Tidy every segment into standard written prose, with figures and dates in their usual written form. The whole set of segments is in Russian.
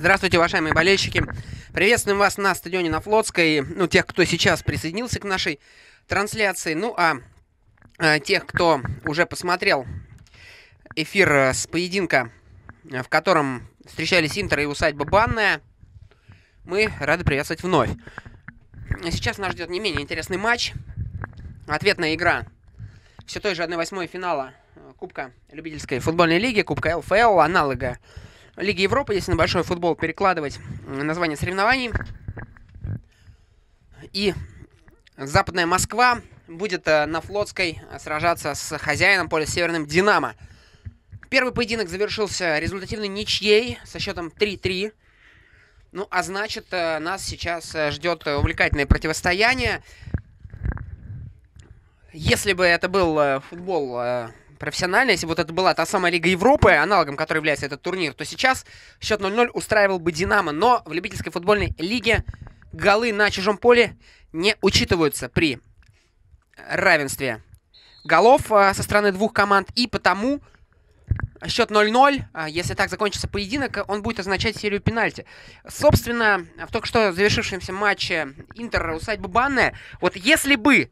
Здравствуйте, уважаемые болельщики. Приветствуем вас на стадионе на Флотской. Ну, тех, кто сейчас присоединился к нашей трансляции. Ну, а тех, кто уже посмотрел эфир с поединка, в котором встречались Интер и усадьба Банная, мы рады приветствовать вновь. Сейчас нас ждет не менее интересный матч. Ответная игра все той же 1/8 финала Кубка любительской футбольной лиги, Кубка ЛФЛ, аналога Лиги Европы, если на большой футбол перекладывать название соревнований. И Западная Москва будет на Флотской сражаться с хозяином поля Северным Динамо. Первый поединок завершился результативной ничьей со счетом 3-3. Ну, а значит, нас сейчас ждет увлекательное противостояние. Если бы это был футбол профессиональный, если бы вот это была та самая Лига Европы, аналогом которой является этот турнир, то сейчас счет 0-0 устраивал бы Динамо. Но в любительской футбольной лиге голы на чужом поле не учитываются при равенстве голов со стороны двух команд. И потому счет 0-0, если так закончится поединок, он будет означать серию пенальти. Собственно, в только что завершившемся матче Интер-усадьба Банная, вот если бы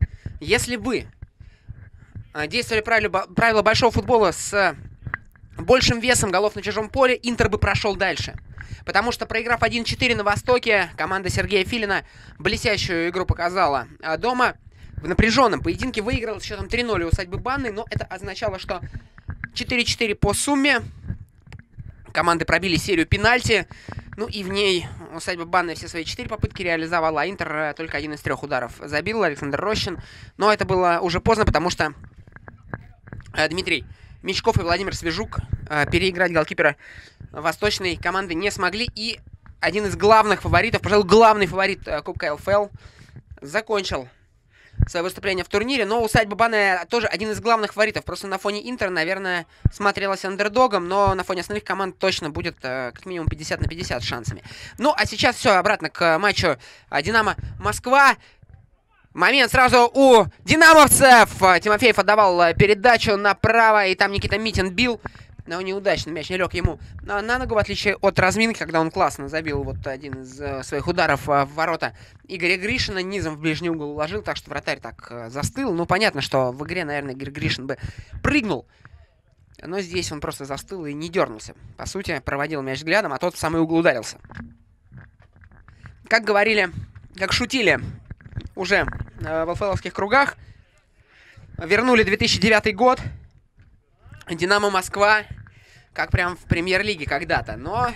действовали правила большого футбола с большим весом голов на чужом поле, Интер бы прошел дальше. Потому что, проиграв 1-4 на Востоке, команда Сергея Филина блестящую игру показала дома. В напряженном поединке выиграла с счетом 3-0 у усадьбы Банной, но это означало, что 4-4 по сумме. Команды пробили серию пенальти. Ну и в ней усадьба Банная все свои 4 попытки реализовала, а Интер только один из 3 ударов забил, Александр Рощин. Но это было уже поздно, потому что Дмитрий Мечков и Владимир Свежук переиграть голкипера восточной команды не смогли. И один из главных фаворитов, пожалуй, главный фаворит Кубка ЛФЛ, закончил свое выступление в турнире. Но усадьба Банная тоже один из главных фаворитов. Просто на фоне Интера, наверное, смотрелась андердогом, но на фоне остальных команд точно будет как минимум 50 на 50 шансами. Ну, а сейчас все, обратно к матчу Динамо-Москва. Момент сразу у динамовцев. Тимофеев отдавал передачу направо, и там Никита Митин бил. Но неудачно, мяч не лег ему на ногу, в отличие от разминки, когда он классно забил вот один из своих ударов в ворота Игоря Гришина, низом в ближний угол уложил, так что вратарь так застыл. Ну, понятно, что в игре, наверное, Игорь Гришин бы прыгнул, но здесь он просто застыл и не дернулся. По сути, проводил мяч взглядом, а тот в самый угол ударился. Как говорили, как шутили уже в ЛФЛовских кругах, вернули 2009 год, Динамо Москва, как прям в премьер-лиге когда-то, но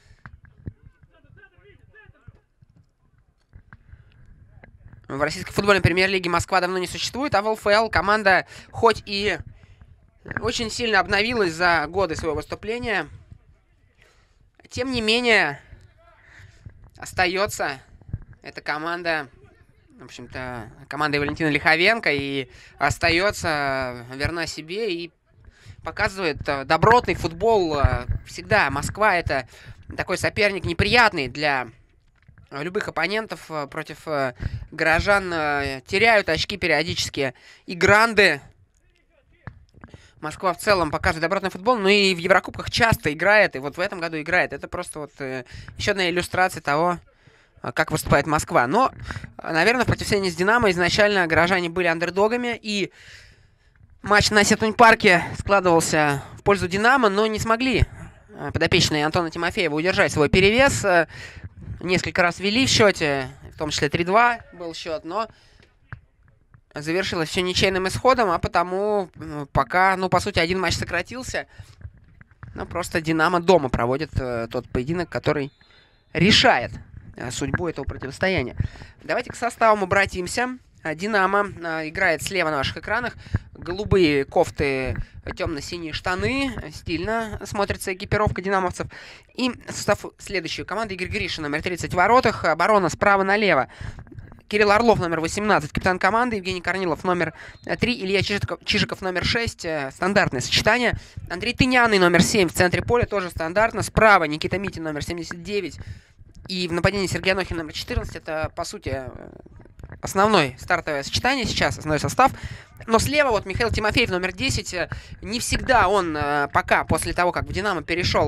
в российской футбольной премьер-лиге Москва давно не существует, а в ЛФЛ команда хоть и очень сильно обновилась за годы своего выступления, тем не менее остается эта команда, в общем-то, команда Валентина Лиховенко, и остается верна себе и показывает добротный футбол. Всегда Москва — это такой соперник неприятный для любых оппонентов. Против горожан теряют очки периодически и гранды. Москва в целом показывает добротный футбол, но и в Еврокубках часто играет, и вот в этом году играет. Это просто вот еще одна иллюстрация того, как выступает Москва. Но, наверное, в противостоянии с Динамо изначально горожане были андердогами, и матч на Сетунь-парке складывался в пользу Динамо, но не смогли подопечные Антона Тимофеева удержать свой перевес. Несколько раз вели в счете, в том числе 3-2 был счет, но завершилось все ничейным исходом, а потому пока, ну, по сути, один матч сократился. Но просто Динамо дома проводит тот поединок, который решает судьбу этого противостояния. Давайте к составам обратимся. Динамо играет слева на ваших экранах. Голубые кофты, темно-синие штаны. Стильно смотрится экипировка динамовцев. И состав следующий. Команда Игорь Гришин, номер 30 в воротах. Оборона справа налево. Кирилл Орлов, номер 18, капитан команды. Евгений Корнилов, номер 3. Илья Чижиков, номер 6. Стандартное сочетание. Андрей Тыняный, номер 7 в центре поля. Тоже стандартно. Справа Никита Митин, номер 79. И в нападении Сергей Анохин, номер 14. Это, по сути, основное стартовое сочетание сейчас, основной состав. Но слева вот Михаил Тимофеев, номер 10. Не всегда он пока, после того, как в «Динамо» перешел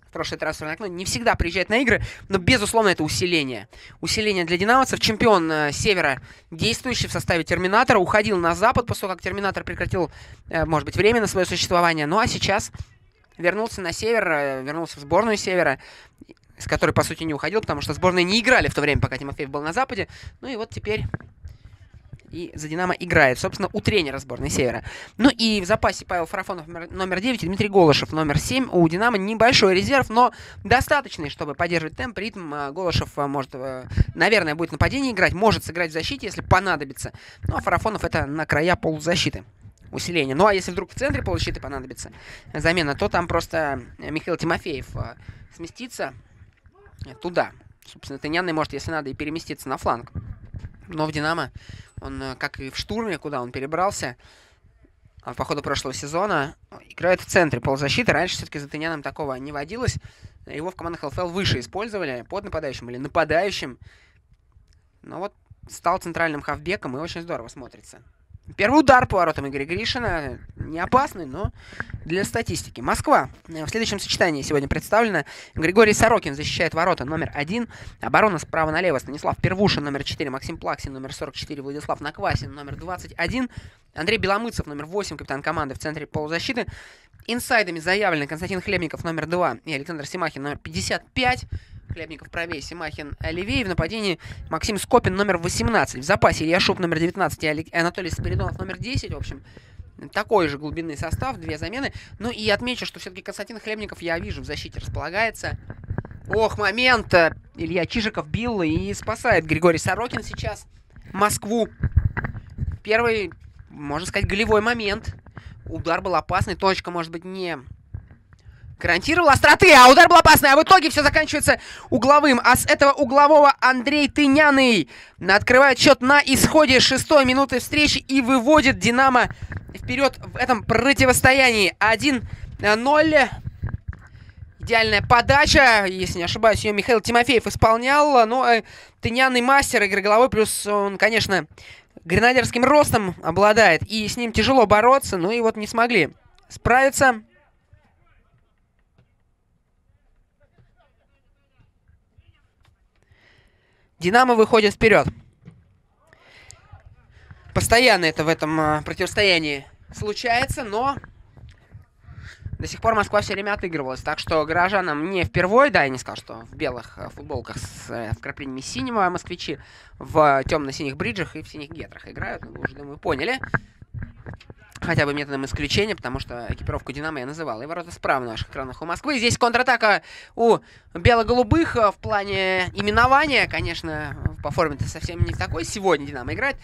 в прошлое трансферное окно, не всегда приезжает на игры, но, безусловно, это усиление. Усиление для динамовцев. Чемпион Севера, действующий в составе Терминатора, уходил на Запад после того, как Терминатор прекратил, может быть, временно свое существование. Ну, а сейчас вернулся на Север, вернулся в сборную Севера, с которой, по сути, не уходил, потому что сборные не играли в то время, пока Тимофеев был на Западе. Ну и вот теперь и за «Динамо» играет, собственно, у тренера сборной Севера. Ну и в запасе Павел Фарафонов номер 9 и Дмитрий Голышев номер 7. У «Динамо» небольшой резерв, но достаточный, чтобы поддерживать темп, ритм. Голышев может, наверное, будет в нападении играть, может сыграть в защите, если понадобится. Ну а Фарафонов это на края полузащиты. Усиление. Ну а если вдруг в центре полузащиты понадобится замена, то там просто Михаил Тимофеев сместится туда. Собственно, Тыняный может, если надо, и переместиться на фланг. Но в «Динамо» он, как и в «Штурме», куда он перебрался по ходу прошлого сезона, играет в центре полузащиты. Раньше все-таки за Тыняном такого не водилось. Его в командах ЛФЛ выше использовали, под нападающим или нападающим. Но вот стал центральным хавбеком и очень здорово смотрится. Первый удар по воротам Игоря Гришина. Не опасный, но для статистики. Москва в следующем сочетании сегодня представлена. Григорий Сорокин защищает ворота номер 1. Оборона справа налево. Станислав Первушин номер 4. Максим Плаксин номер 44. Владислав Наквасин номер 21. Андрей Беломыцев номер 8. Капитан команды в центре полузащиты. Инсайдами заявлены Константин Хлебников номер 2 и Александр Симахин номер 55. Хлебников правее, Симахин левее. В нападении Максим Скопин номер 18. В запасе Илья Шуб номер 19 и Анатолий Спиридонов номер 10. В общем, такой же глубинный состав, две замены. Ну и отмечу, что все-таки Константин Хлебников, я вижу, в защите располагается. Ох, момент! Илья Чижиков бил и спасает Григорий Сорокин сейчас Москву. Первый, можно сказать, голевой момент. Удар был опасный, точка, может быть, не гарантировал остроты, а удар был опасный, а в итоге все заканчивается угловым. А с этого углового Андрей Тыняный открывает счет на исходе 6-й минуты встречи и выводит «Динамо» вперед в этом противостоянии. 1-0. Идеальная подача, если не ошибаюсь, ее Михаил Тимофеев исполнял. Но Тыняный мастер игры головой, плюс он, конечно, гренадерским ростом обладает, и с ним тяжело бороться. Ну и вот не смогли справиться. «Динамо» выходит вперед. Постоянно это в этом противостоянии случается, но до сих пор Москва все время отыгрывалась. Так что горожанам не впервой, да, я не сказал, что в белых футболках с вкраплениями синего москвичи в темно-синих бриджах и в синих гетрах играют. Вы уже, думаю, поняли. Хотя бы методом исключения, потому что экипировку «Динамо» я называл. И ворота справа на ваших экранах у Москвы. Здесь контратака у бело-голубых в плане именования. Конечно, по форме-то совсем не такой. Сегодня «Динамо» играет.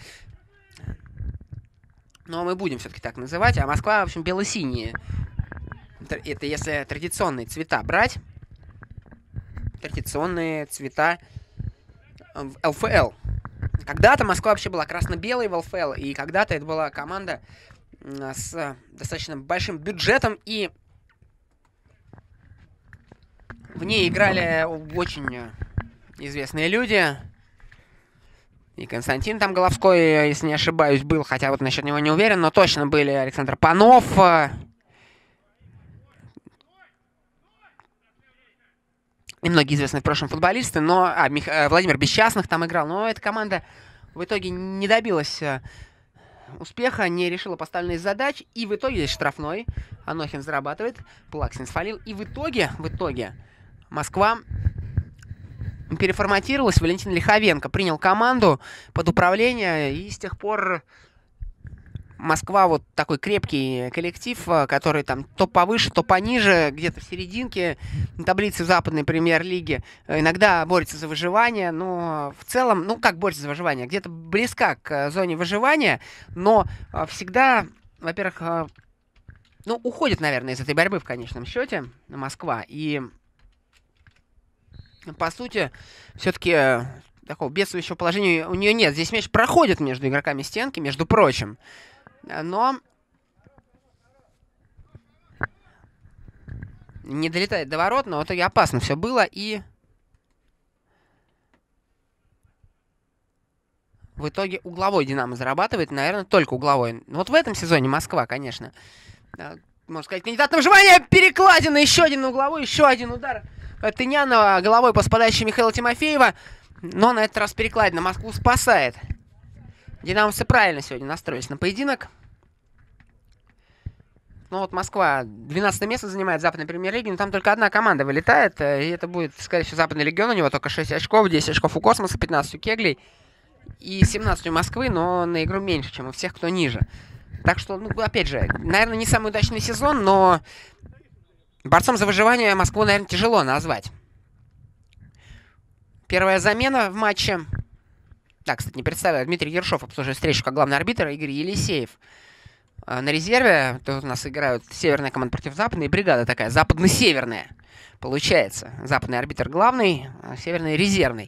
Но мы будем все-таки так называть. А Москва, в общем, бело-синие. Это если традиционные цвета брать. Традиционные цвета в ЛФЛ. Когда-то Москва вообще была красно-белой в ЛФЛ. И когда-то это была команда с достаточно большим бюджетом, и в ней играли очень известные люди. И Константин там Головской, если не ошибаюсь, был, хотя вот насчет него не уверен, но точно были Александр Панов. И многие известные в прошлом футболисты, но Владимир Бесчастных там играл, но эта команда в итоге не добилась успеха, не решила поставленные задачи, и в итоге здесь штрафной. Анохин зарабатывает, Плаксин свалил, и в итоге Москва переформатировалась. Валентин Лиховенко принял команду под управление, и с тех пор Москва вот такой крепкий коллектив, который там то повыше, то пониже, где-то в серединке таблицы западной премьер-лиги. Иногда борется за выживание, но в целом, ну как борется за выживание, где-то близка к зоне выживания, но всегда, во-первых, ну уходит, наверное, из этой борьбы в конечном счете Москва. И по сути, все-таки такого бедствующего положения у нее нет. Здесь мяч проходит между игроками стенки, между прочим. Но не долетает до ворот, но в итоге опасно все было. И в итоге угловой «Динамо» зарабатывает, наверное, только угловой. Вот в этом сезоне Москва, конечно, можно сказать, кандидат на выживание. Перекладина, еще один угловой, еще один удар Тынянова головой после подачи Михаила Тимофеева. Но на этот раз перекладина Москву спасает. Динамовцы правильно сегодня настроились на поединок. Ну вот Москва 12 место занимает в Западной премьер-лиге, но там только одна команда вылетает. И это будет, скорее всего, Западный легион. У него только 6 очков, 10 очков у Космоса, 15 у Кеглей и 17 у Москвы, но на игру меньше, чем у всех, кто ниже. Так что, ну, опять же, наверное, не самый удачный сезон, но борцом за выживание Москву, наверное, тяжело назвать. Первая замена в матче. Да, кстати, не представляю. Дмитрий Ершов обслуживает встречу как главный арбитр. Игорь Елисеев на резерве. Тут у нас играют северная команда против западной. Бригада такая, западно-северная. Получается. Западный арбитр главный, а северный резервный.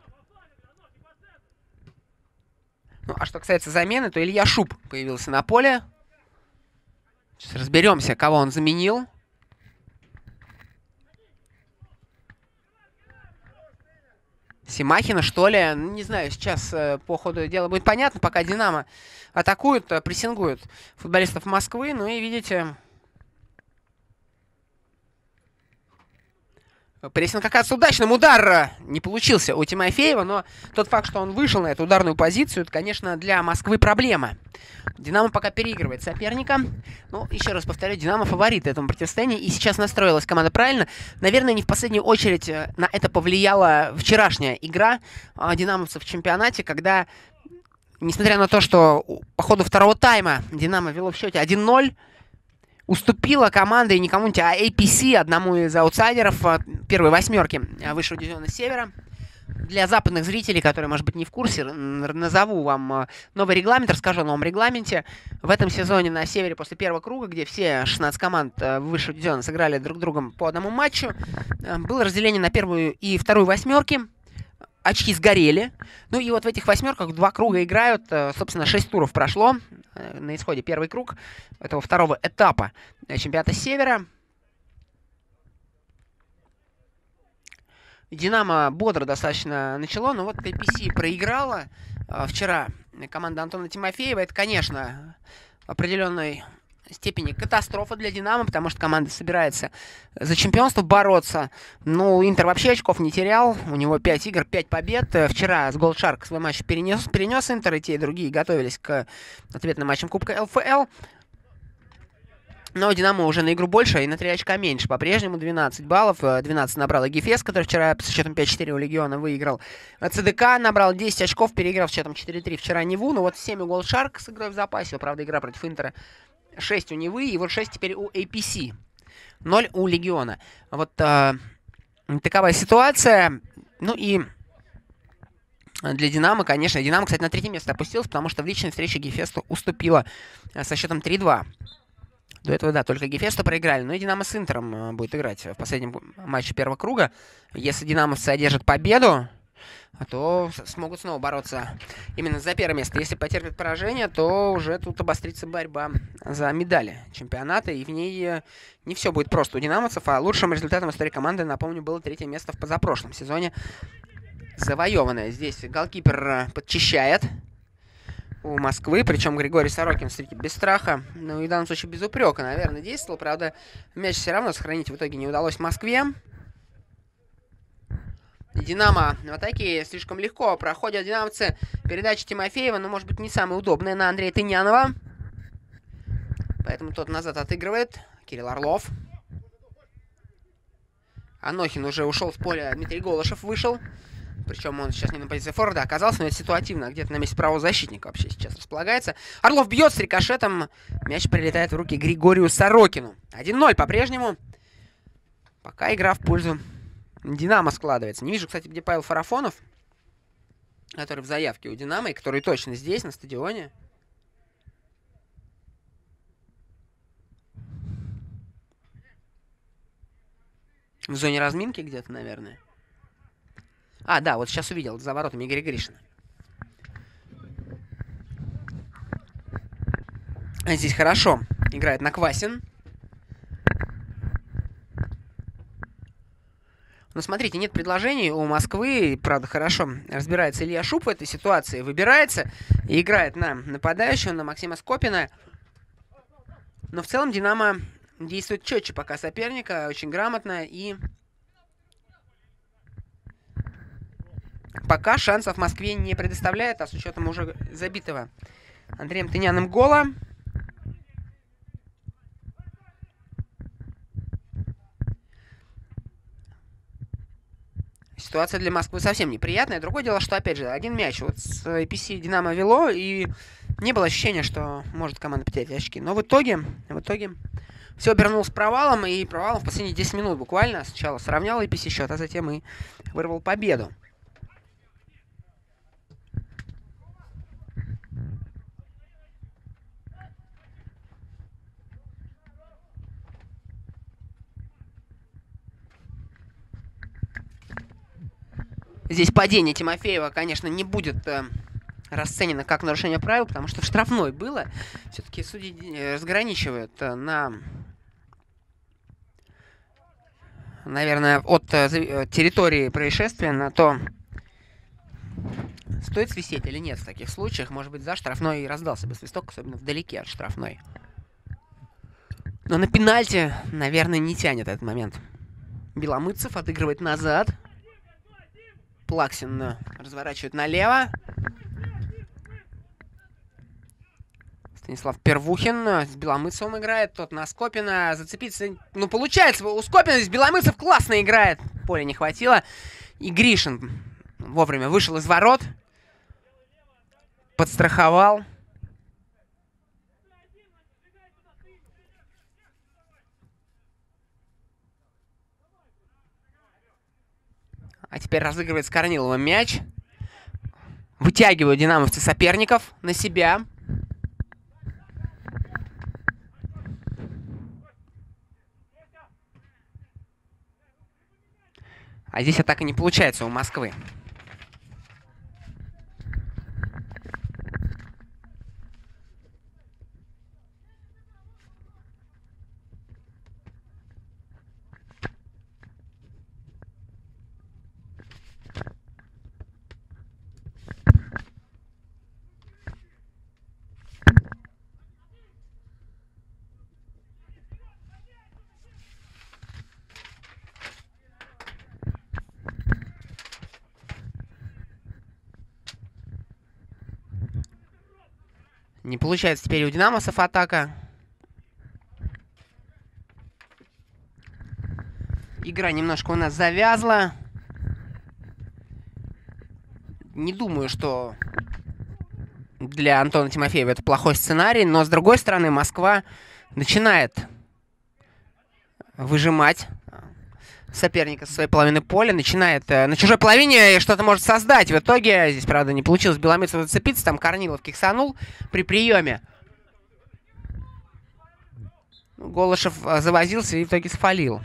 Ну, а что касается замены, то Илья Шуб появился на поле. Сейчас разберемся, кого он заменил. Семахина, что ли? Ну, не знаю, сейчас по ходу дела будет понятно. Пока Динамо атакуют, прессингуют футболистов Москвы. Ну и видите, прессинг оказывается удачным. Удар не получился у Тимофеева, но тот факт, что он вышел на эту ударную позицию, это, конечно, для Москвы проблема. Динамо пока переигрывает соперника. Ну, еще раз повторю, Динамо фаворит в этом противостоянии. И сейчас настроилась команда правильно. Наверное, не в последнюю очередь на это повлияла вчерашняя игра динамовцев в чемпионате, когда, несмотря на то, что по ходу второго тайма Динамо вело в счете 1-0, уступила команда и не кому-нибудь, а APC, одному из аутсайдеров первой восьмерки высшего дивизиона Севера. Для западных зрителей, которые, может быть, не в курсе, назову вам новый регламент, расскажу о новом регламенте. В этом сезоне на Севере после первого круга, где все 16 команд высшего дивизиона сыграли друг с другом по одному матчу, было разделение на первую и вторую восьмерки. Очки сгорели. Ну и вот в этих восьмерках 2 круга играют. Собственно, 6 туров прошло. На исходе первый круг этого второго этапа чемпионата Севера. Динамо бодро достаточно начало, но вот APC проиграла вчера команда Антона Тимофеева. Это, конечно, в определенной степени катастрофа для Динамо, потому что команда собирается за чемпионство бороться. Ну, Интер вообще очков не терял. У него 5 игр, 5 побед. Вчера с Gold Shark свой матч перенес Интер, и те, и другие готовились к ответным матчам Кубка ЛФЛ. Но Динамо уже на игру больше и на 3 очка меньше. По-прежнему 12 баллов. 12 набрал Гефес, который вчера с счетом 5-4 у Легиона выиграл. ЦДК набрал 10 очков, переиграв с счетом 4-3 вчера Неву. Ну вот 7 у Gold Shark с игрой в запасе. Правда, игра против Интера 6 у Невы, и вот 6 теперь у APC. 0 у Легиона. Вот таковая ситуация. Ну и для Динамо, конечно. Динамо, кстати, на 3-е место опустилось, потому что в личной встрече Гефесту уступила со счетом 3-2. До этого, да, только Гефесту проиграли. Ну и Динамо с Интером будет играть в последнем матче первого круга. Если динамовцы одержат победу, то смогут снова бороться именно за первое место. Если потерпят поражение, то уже тут обострится борьба за медали чемпионата. И в ней не все будет просто у динамовцев. А лучшим результатом истории команды, напомню, было 3-е место в позапрошлом сезоне. Завоеванное. Здесь голкипер подчищает у Москвы, причем Григорий Сорокин, смотрите, без страха, ну и в данном случае без упрека, наверное, действовал. Правда, мяч все равно сохранить в итоге не удалось Москве. Динамо в атаке слишком легко проходят динамовцы. Передача Тимофеева, но, может быть, не самая удобная на Андрея Тынянова. Поэтому тот назад отыгрывает. Кирилл Орлов. Анохин уже ушел с поля, Дмитрий Голышев вышел. Причем он сейчас не на позиции форварда оказался, но это ситуативно. Где-то на месте правого защитника вообще сейчас располагается. Орлов бьет с рикошетом. Мяч прилетает в руки Григорию Сорокину. 1-0 по-прежнему. Пока игра в пользу Динамо складывается. Не вижу, кстати, где Павел Фарафонов, который в заявке у Динамо, и который точно здесь, на стадионе. В зоне разминки где-то, наверное. А, да, вот сейчас увидел, за воротами Игоря Гришина. Здесь хорошо играет Наквасин. Но смотрите, нет предложений у Москвы. Правда, хорошо разбирается Илья Шуб в этой ситуации. Выбирается и играет на нападающего, на Максима Скопина. Но в целом Динамо действует четче пока соперника, очень грамотно, и пока шансов Москве не предоставляет, а с учетом уже забитого Андреем Тыняным гола. Ситуация для Москвы совсем неприятная. Другое дело, что, опять же, один мяч вот с APC Динамо вело, и не было ощущения, что может команда потерять очки. Но в итоге все обернулось провалом, и провалом в последние 10 минут буквально. Сначала сравнял APC счет, а затем и вырвал победу. Здесь падение Тимофеева, конечно, не будет расценено как нарушение правил, потому что в штрафной было. Все-таки судьи разграничивают наверное, от территории происшествия на то, стоит свистеть или нет в таких случаях. Может быть, за штрафной и раздался бы свисток, особенно вдалеке от штрафной. Но на пенальти, наверное, не тянет этот момент. Беломыцев отыгрывает назад. Плаксин разворачивает налево. Станислав Первухин с Беломыцевым играет. Тот на Скопина. Зацепиться... Ну, получается, у Скопина здесь Беломыцев классно играет. Поля не хватило. И Гришин вовремя вышел из ворот. Подстраховал. А теперь разыгрывает с Корниловым мяч. Вытягивают динамовцы соперников на себя. А здесь атака не получается у Москвы. Не получается теперь у динамосов атака. Игра немножко у нас завязла. Не думаю, что для Антона Тимофеева это плохой сценарий, но с другой стороны Москва начинает выжимать соперника со своей половины поля, начинает на чужой половине что-то может создать. В итоге, здесь, правда, не получилось Беломыцев зацепиться, там Корнилов киксанул при приеме. Голышев завозился и в итоге сфалил.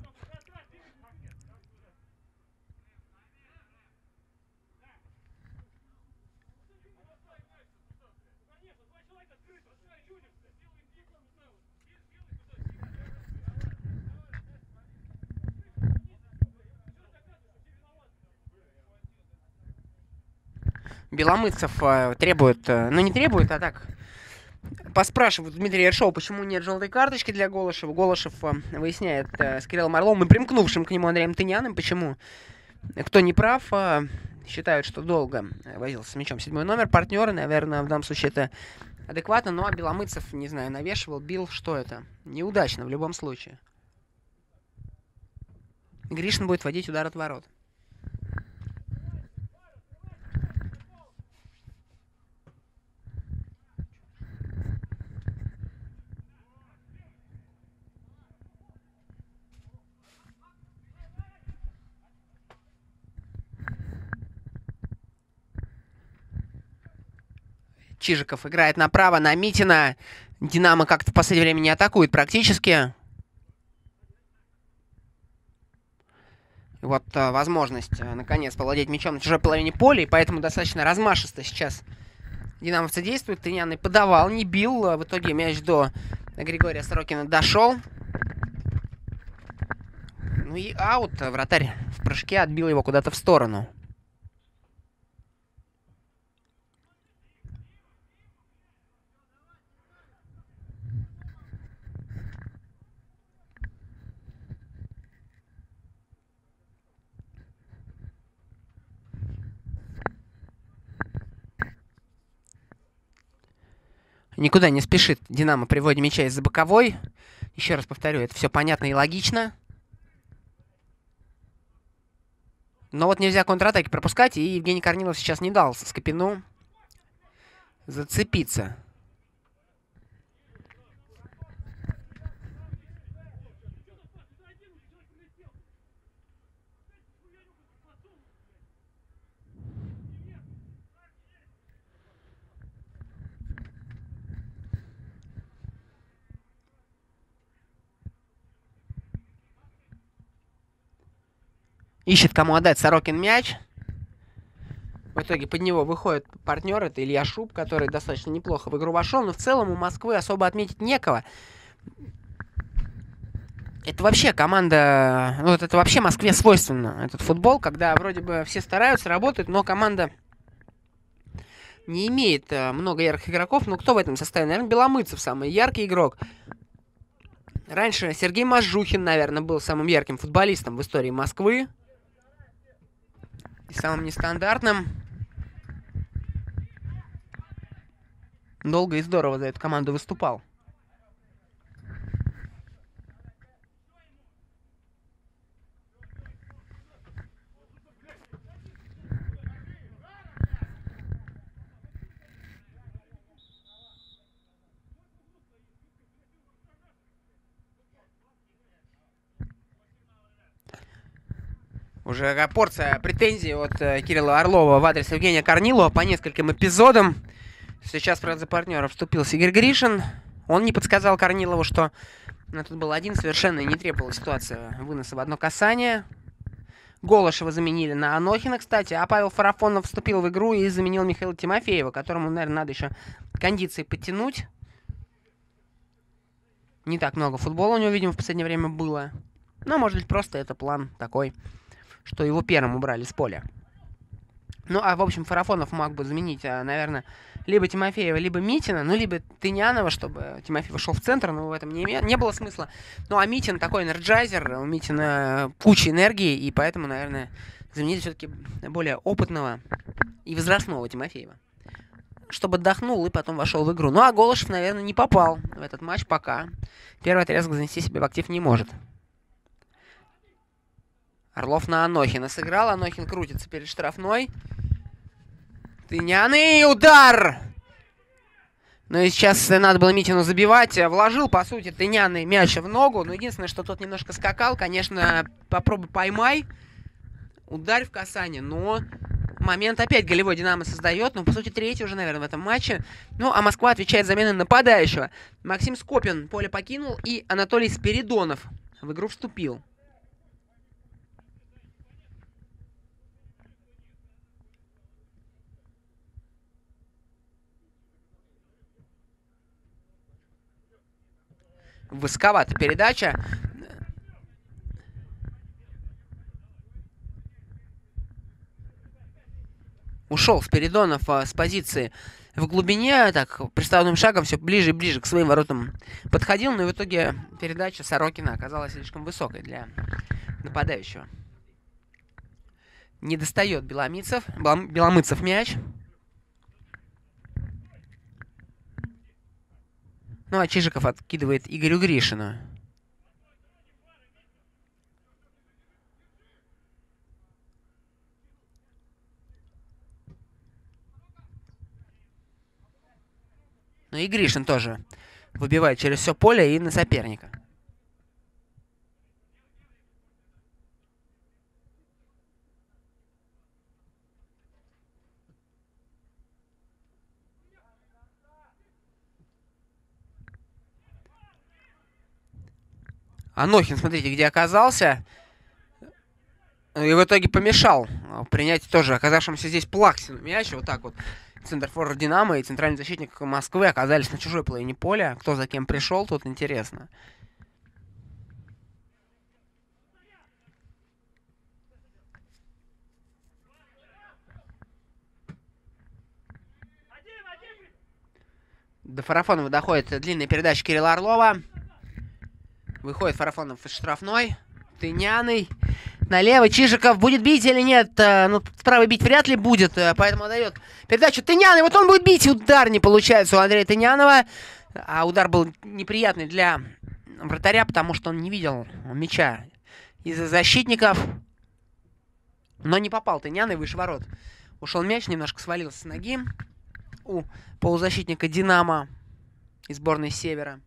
Беломыцев требует, ну не требует, а так поспрашивают Дмитрия Ершова, почему нет желтой карточки для Голышева. Голышев выясняет с Кириллом Орловым и примкнувшим к нему Андреем Тыняным, почему кто не прав. Считают, что долго возился с мячом 7-й номер. Партнеры, наверное, в данном случае это адекватно, но Беломыцев, не знаю, навешивал, бил, что это? Неудачно в любом случае. Гришин будет водить удар от ворот. Чижиков играет направо на Митина. Динамо как-то в последнее время не атакует практически. Вот возможность, наконец, повладеть мячом на чужой половине поля. И поэтому достаточно размашисто сейчас динамовцы действуют. Тыняный подавал, не бил. В итоге мяч до Григория Сорокина дошел. Ну и аут. Вратарь в прыжке отбил его куда-то в сторону. Никуда не спешит Динамо при вводе мяча из-за боковой. Еще раз повторю, это все понятно и логично. Но вот нельзя контратаки пропускать, и Евгений Корнилов сейчас не дал Скопину зацепиться. Ищет, кому отдать Сорокин мяч. В итоге под него выходит партнер, это Илья Шуб, который достаточно неплохо в игру вошел. Но в целом у Москвы особо отметить некого. Это вообще команда... Вот это вообще Москве свойственно, этот футбол, когда вроде бы все стараются, работают, но команда не имеет много ярких игроков. Ну, кто в этом составе? Наверное, Беломыцев самый яркий игрок. Раньше Сергей Мажухин, наверное, был самым ярким футболистом в истории Москвы. И самым нестандартным. Долго и здорово за эту команду выступал. Уже порция претензий от Кирилла Орлова в адрес Евгения Корнилова по нескольким эпизодам. Сейчас, правда, за партнера вступил Игорь Гришин. Он не подсказал Корнилову, что тут был один, совершенно не требовала ситуация выноса в одно касание. Голышева заменили на Анохина, кстати, а Павел Фарафонов вступил в игру и заменил Михаила Тимофеева, которому, наверное, надо еще кондиции подтянуть. Не так много футбола у него, видимо, в последнее время было. Но, может быть, просто это план такой, что его первым убрали с поля. Ну, а, в общем, Фарафонов мог бы заменить, наверное, либо Тимофеева, либо Митина, ну, либо Тынянова, чтобы Тимофеев вошел в центр, но в этом не было смысла. Ну, а Митин такой энерджайзер, у Митина куча энергии, и поэтому, наверное, заменили все-таки более опытного и возрастного Тимофеева. Чтобы отдохнул и потом вошел в игру. Ну, а Голышев, наверное, не попал в этот матч пока. Первый отрезок занести себе в актив не может. Орлов на Анохина сыграл. Анохин крутится перед штрафной. Тыняный удар! Ну и сейчас надо было Митину забивать. Вложил, по сути, Тыняный мяч в ногу. Но единственное, что тот немножко скакал. Конечно, попробуй поймай. Ударь в касание. Но момент опять голевой Динамо создает. Ну, по сути, третий уже, наверное, в этом матче. Ну, а Москва отвечает заменой нападающего. Максим Скопин поле покинул. И Анатолий Спиридонов в игру вступил. Высоковата передача. Ушел Спиридонов с позиции в глубине. Так, приставным шагом все ближе и ближе к своим воротам подходил. Но в итоге передача Сорокина оказалась слишком высокой для нападающего. Не достает Беломыцев мяч. Ну, а Чижиков откидывает Игорю Гришину. Ну и Гришин тоже выбивает через все поле и на соперника. Анохин, смотрите, где оказался. И в итоге помешал принять тоже оказавшемуся здесь Плаксину мяч. Вот так вот центрфорвард Динамо и центральный защитник Москвы оказались на чужой половине поля. Кто за кем пришел, тут интересно. До Фарафонова доходит длинная передача Кирилла Орлова. Выходит Фарафонов из штрафной. Тыняный. Налево Чижиков будет бить или нет? Ну, справа бить вряд ли будет, поэтому дает передачу Тынян. И вот он будет бить. Удар не получается у Андрея Тынянова. А удар был неприятный для вратаря, потому что он не видел мяча из-за защитников. Но не попал Тынян и выше ворот. Ушел мяч, немножко свалился с ноги у полузащитника «Динамо» из сборной Севера.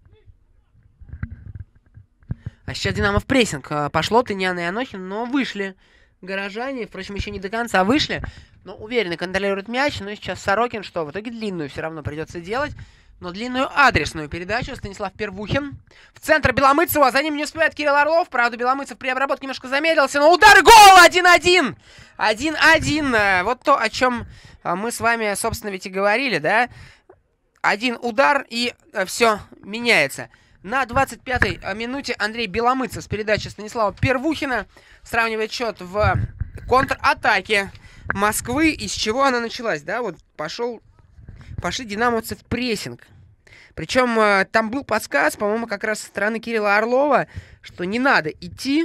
А сейчас «Динамо» в прессинг пошло. Тынян и Анохин, но вышли горожане. Впрочем, еще не до конца вышли. Но уверенно контролирует мяч. Но сейчас Сорокин, что в итоге длинную все равно придется делать. Но длинную адресную передачу. Станислав Первухин. В центр Беломыцева. За ним не успевает Кирилл Орлов. Правда, Беломыцев при обработке немножко замедлился. Но удар, гол! 1-1! 1-1. Вот то, о чем мы с вами, собственно, ведь и говорили, да? Один удар, и все меняется. На 25-й минуте Андрей Беломыцев с передачи Станислава Первухина сравнивает счет в контратаке Москвы. Из чего она началась, да? Вот пошли динамовцы в прессинг. Причем там был подсказ, по-моему, как раз со стороны Кирилла Орлова, что не надо идти.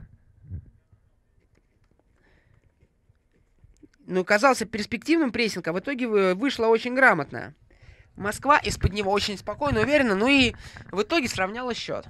Ну, казался перспективным прессинг, а в итоге вышло очень грамотно. Москва из-под него очень спокойно, уверенно, ну и в итоге сравняла счет.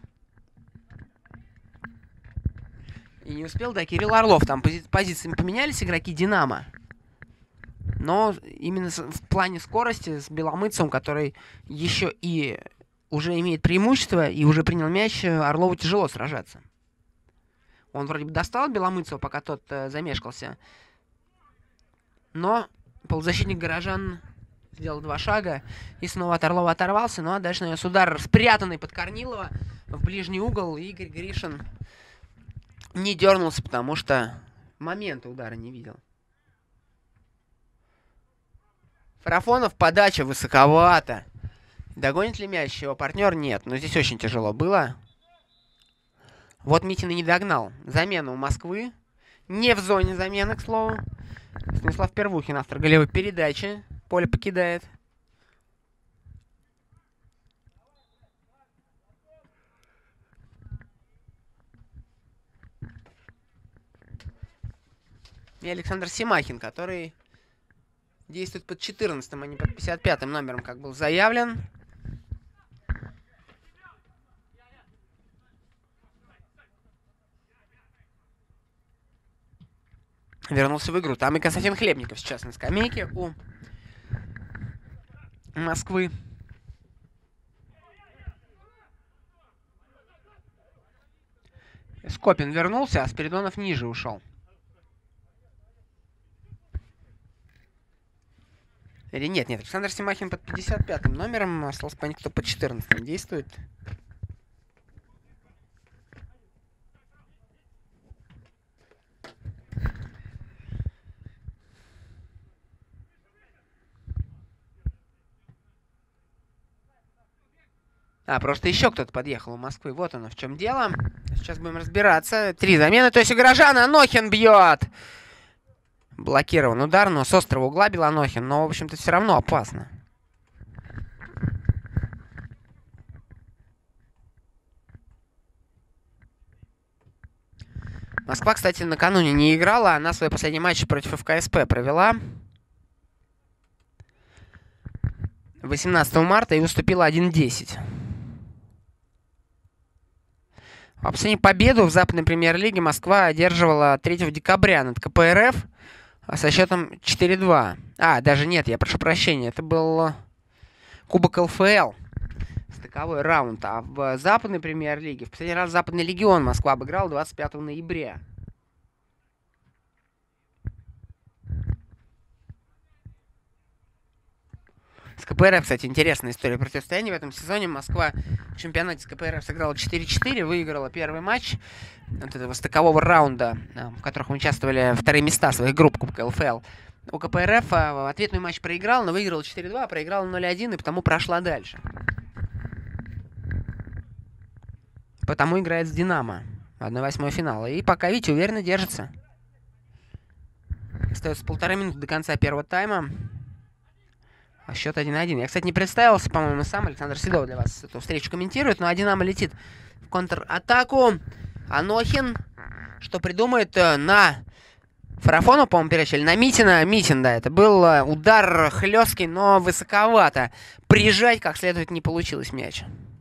И не успел, да, Кирилл Орлов. Там позициями поменялись игроки «Динамо». Но именно в плане скорости с Беломыцевым, который еще и уже имеет преимущество и уже принял мяч, Орлову тяжело сражаться. Он вроде бы достал Беломыцева, пока тот замешкался. Но полузащитник горожан сделал 2 шага и снова от Орлова оторвался. Ну а дальше нанес удар, спрятанный под Корнилова в ближний угол. И Игорь Гришин не дернулся, потому что момента удара не видел. Фарафонов, подача высоковата. Догонит ли мяч его партнер? Нет. Но здесь очень тяжело было. Вот Митин и не догнал. Замена у Москвы. Не в зоне замены, к слову. Станислав Первухин, автор голевой передачи. Поле покидает. И Александр Семахин, который действует под 14-м, а не под 55-м номером, как был заявлен. Вернулся в игру. Там и Константин Хлебников сейчас на скамейке у Москвы. Скопин вернулся, а Спиридонов ниже ушел. Или нет, Александр Семахин под 55-м номером. Осталось понять, кто под 14-м действует. Просто еще кто-то подъехал у Москвы. Вот оно в чем дело. Сейчас будем разбираться. 3 замены. То есть у горожан Анохин бьет. Блокирован удар, но с острого угла бил Анохин. Но, в общем-то, все равно опасно. Москва, кстати, накануне не играла. Она свой последний матч против ФКСП провела 18 марта и уступила 1-10. В последнюю победу в Западной премьер-лиге Москва одерживала 3 декабря над КПРФ со счетом 4-2. Даже нет, я прошу прощения. Это был Кубок ЛФЛ. Стыковой раунд. А в Западной премьер-лиге, в последний раз Западный легион Москва обыграл 25 ноября. С КПРФ, кстати, интересная история противостояния. В этом сезоне Москва в чемпионате с КПРФ сыграла 4-4, выиграла первый матч от этого стыкового раунда, в которых участвовали вторые места своих групп Кубка ЛФЛ. У КПРФ ответный матч проиграл, но выиграла 4-2, а проиграла 0-1 и потому прошла дальше. Потому играет с «Динамо». 1/8 финала. И пока, видите, уверенно держится. Остается 1,5 минуты до конца первого тайма. А счет 1-1. Я, кстати, не представился, по-моему, сам. Александр Седов для вас эту встречу комментирует. Но «Динамо» летит в контратаку. Анохин. что придумает на Фарафонова, по-моему, перечили, на Митина. Митин, да, это был удар хлесткий, но высоковато. Прижать как следует не получилось мяч.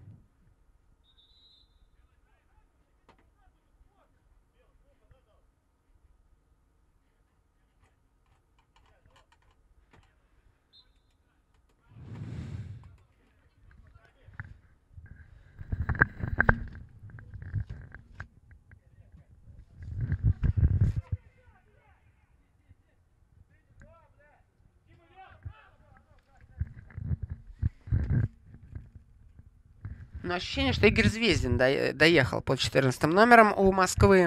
Но ощущение, что Игорь Звездин доехал под 14 номером у Москвы.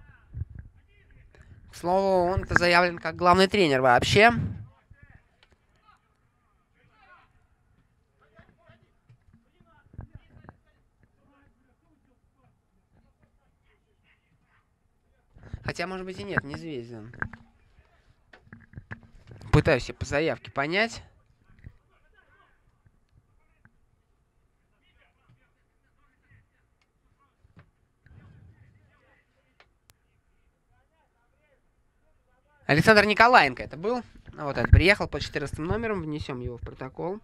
К слову, он-то заявлен как главный тренер вообще. Хотя, может быть, и нет, не Звездин. Пытаюсь я по заявке понять. Александр Николаенко это был. Вот это приехал под 14 номером. Внесем его в протокол.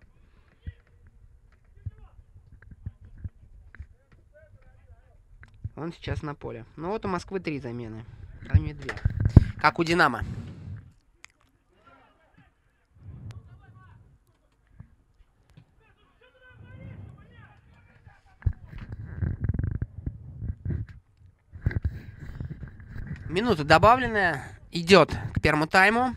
Он сейчас на поле. Ну вот у Москвы 3 замены. А не 2. Как у Динамо. Минута добавленная. Идет к первому тайму.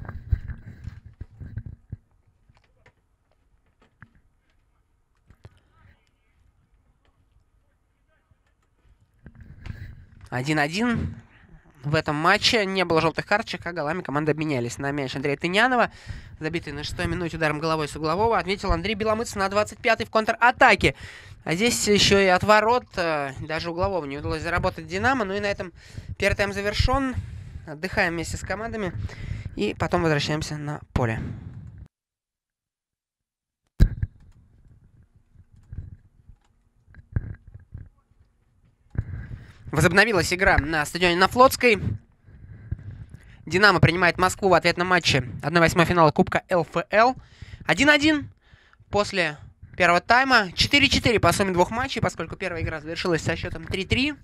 Один-один. В этом матче не было желтых карточек, а голами команды обменялись. На мяч Андрея Тынянова, забитый на 6-й минуте ударом головой с углового, отметил Андрей Беломыцев на 25-й в контратаке. А здесь еще и от ворот, даже углового не удалось заработать Динамо. Ну и на этом первый тайм завершен. Отдыхаем вместе с командами и потом возвращаемся на поле. Возобновилась игра на стадионе на Флотской. Динамо принимает Москву в ответном матче 1/8 финала Кубка ЛФЛ. 1-1 после первого тайма. 4-4 по сумме двух матчей, поскольку первая игра завершилась со счетом 3-3.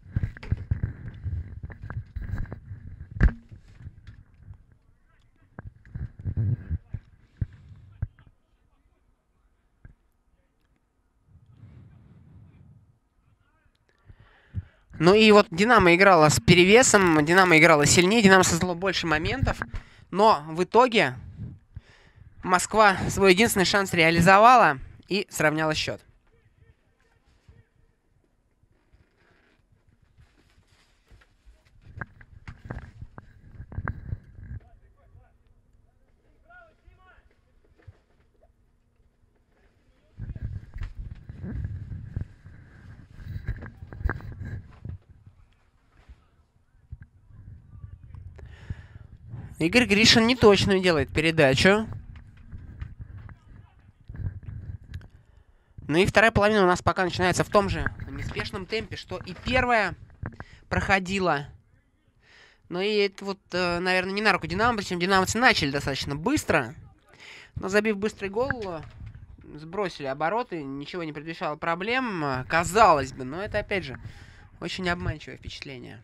Ну и вот Динамо играла с перевесом, Динамо играла сильнее, Динамо создало больше моментов. Но в итоге Москва свой единственный шанс реализовала и сравняла счет. Игорь Гришин неточную делает передачу. Ну и вторая половина у нас пока начинается в том же неспешном темпе, что и первая проходила. Ну и это вот, наверное, не на руку Динамо, причем динамовцы начали достаточно быстро. Но забив быстрый гол, сбросили обороты, ничего не предвещало проблем, казалось бы. Но это, опять же, очень обманчивое впечатление.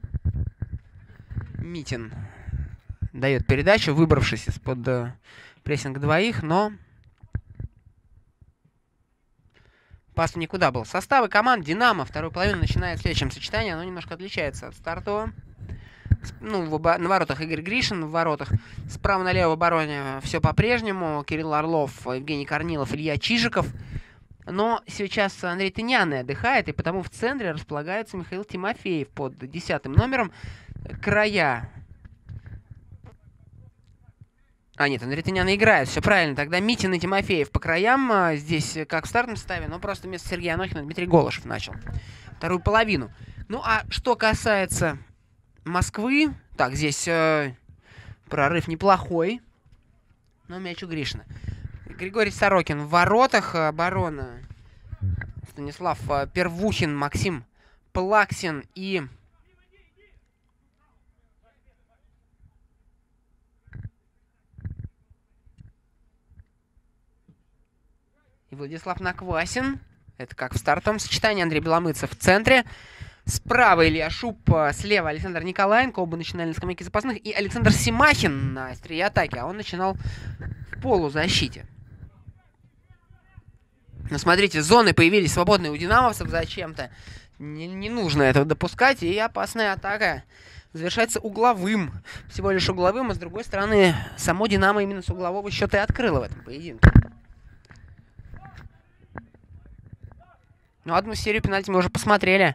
Митин дает передачу, выбравшись из-под прессинга двоих, но пас никуда был. Составы команд Динамо вторую половину начинает в следующем сочетании. Оно немножко отличается от стартового. Ну, на воротах Игорь Гришин, в воротах справа налево в обороне все по-прежнему. Кирилл Орлов, Евгений Корнилов, Илья Чижиков. Но сейчас Андрей Тыняный отдыхает, и потому в центре располагается Михаил Тимофеев под 10-м номером. Края... нет, Андрей Тыняный играет, все правильно. Тогда Митин и Тимофеев по краям. Здесь как в стартовом составе, но просто вместо Сергея Анохина Дмитрий Голышев начал вторую половину. Ну, а что касается Москвы... Так, здесь прорыв неплохой. Но мяч у Гришина. Григорий Сорокин в воротах. Оборона. Станислав Первухин, Максим Плаксин и и Владислав Наквасин. Это как в стартовом сочетании. Андрей Беломыцев в центре. Справа Илья Шуб, слева Александр Николаенко. Оба начинали на скамейке запасных. И Александр Симахин на острие атаки. А он начинал в полузащите. Но смотрите, зоны появились свободные у динамовцев зачем-то. Не нужно этого допускать. И опасная атака завершается угловым. Всего лишь угловым. А с другой стороны, само Динамо именно с углового счета и открыло в этом поединке. Ну, одну серию пенальти мы уже посмотрели.